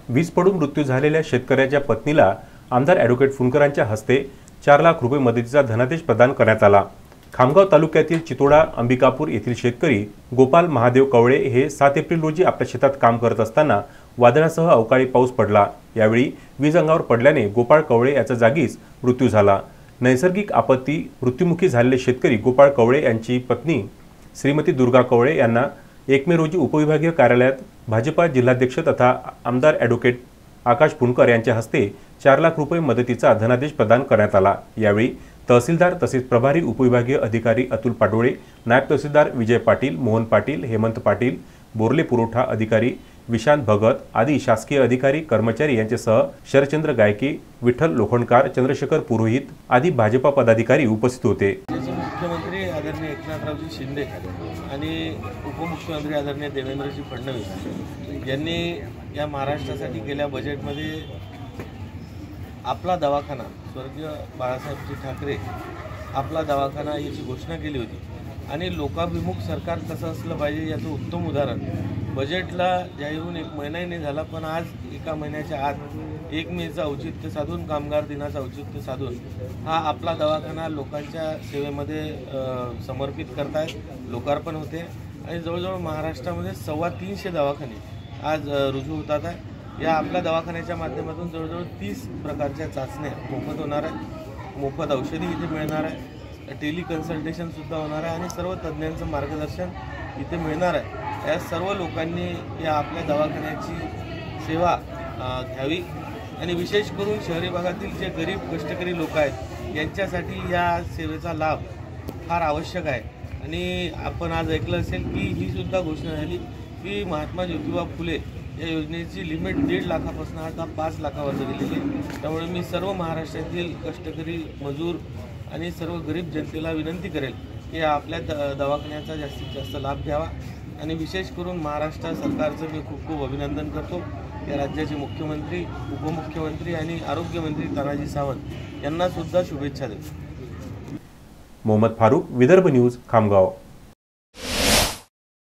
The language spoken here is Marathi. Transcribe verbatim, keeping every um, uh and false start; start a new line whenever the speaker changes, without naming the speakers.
वीज पडून मृत्यू झालेल्या शेतकऱ्याच्या पत्नीला आमदार ॲडव्होकेट फुंडकरांच्या हस्ते चार लाख रुपये मदतीचा धनादेश प्रदान करण्यात आला। खामगाव तालुक्यातील चितोडा अंबिकापूर येथील शेतकरी गोपाल महादेव कवळे हे सात एप्रिल रोजी आपल्या शेतात काम करत असताना वादळासह अवकाळी पाऊस पडला। यावेळी वीज अंगावर पडल्याने गोपाळ कवळे याचा जागीच मृत्यू झाला। नैसर्गिक आपत्ती मृत्युमुखी झालेले शेतकरी गोपाळ कवळे यांची पत्नी श्रीमती दुर्गा कवळे यांना एक मे रोजी उपविभागीय कार्यालयात भाजपा जिल्हाध्यक्ष तथा आमदार ॲडव्होकेट आकाश फुंडकर यांच्या हस्ते चार लाख रुपये मदतीचा धनादेश प्रदान करण्यात आला। यावेळी तहसीलदार तसेच प्रभारी उपविभागीय अधिकारी अतुल पाटोळे, नायब तहसीलदार विजय पाटील, मोहन पाटील, हेमंत पाटील, बोर्ले पुरवठा अधिकारी विशांत भगत आदी शासकीय अधिकारी कर्मचारी यांच्यासह शरचंद्र गायके, विठ्ठल लोखंडकार, चंद्रशेखर पुरोहित आदी भाजपा पदाधिकारी उपस्थित होते।
मुख्यमंत्री आदरणीय एकनाथरावजी शिंदे आणि उपमुख्यमंत्री आदरणीय देवेंद्रजी फडणवीस यांनी या महाराष्ट्रासाठी गेल्या बजेटमध्ये आपला दवाखाना स्वर्गीय बाळासाहेबजी ठाकरे आपला दवाखाना याची घोषणा केली होती आणि लोकाभिमुख सरकार कसं असलं पाहिजे याचं उत्तम उदाहरण बजेटला जाहीर होऊन एक महिनाही नाही झाला, पण आज एका महिन्याच्या आत एक मेचं औचित्य साधून कामगार दिनाचं औचित्य साधून हा आपला दवाखाना लोकांच्या सेवेमध्ये समर्पित करतायत। लोकार्पण होते आणि जवळजवळ महाराष्ट्रामध्ये सव्वा तीनशे दवाखाने आज रुजू होतात आहे। या आपल्या दवाखान्याच्या माध्यमातून जवळजवळ तीस प्रकारच्या चाचण्या मोफत होणार आहेत, मोफत औषधी इथे मिळणार आहे, टेली कन्सल्टेशनसुद्धा होणार आहे आणि सर्व तज्ज्ञांचं मार्गदर्शन इथे मिळणार आहे। या सर्व लोकांनी या आपल्या दवाखान्याची सेवा घ्यावी आणि विशेष करून शहरी भागातील जे गरीब कष्टकरी लोक आहेत यांच्यासाठी या सेवेचा लाभ फार आवश्यक आहे। आणि आपण आज ऐकलं असेल की ही सुद्धा घोषणा झाली की महात्मा ज्योतिबा फुले या योजनेची लिमिट दीड लाखापासून आता पाच लाखावर गेलेली आहे। त्यामुळे मी सर्व महाराष्ट्रातील कष्टकरी मजूर आणि सर्व गरीब जनतेला विनंती करेल की आपल्या द दवाखान्याचा जास्तीत जास्त लाभ घ्यावा आणि विशेष करून महाराष्ट्र सरकारचं मी खूप खूप अभिनंदन करतो। या राज्याचे मुख्यमंत्री, उपमुख्यमंत्री आणि आरोग्यमंत्री तानाजी सावंत यांना सुद्धा शुभेच्छा देतो।
मोहम्मद फारूक, विदर्भ न्यूज, खामगाव।